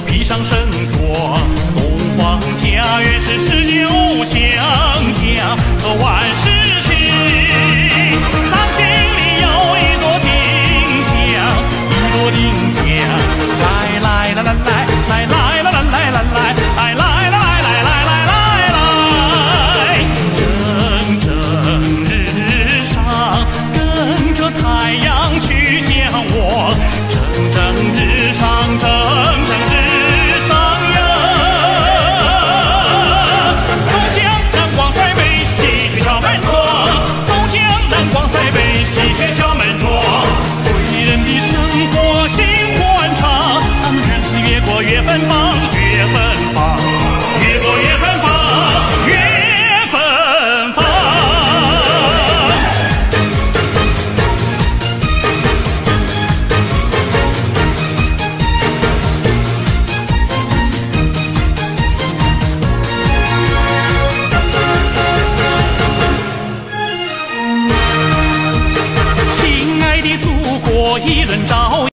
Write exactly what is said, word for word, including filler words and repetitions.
披上身着，东方家园是十九乡家和万事兴。藏心里有一朵丁香，一朵丁香，来来来来来来来来来来来来来来来来来来来，蒸蒸日上，跟着太阳去向我，蒸蒸日上，蒸蒸日上呀。走江南广塞北，西去敲门窗，走江南广塞北，西去敲门窗。醉人的生活心欢畅，日子越过越芬芳，越芬芳，越过越芬芳，越芬芳。亲爱的祖国，一人照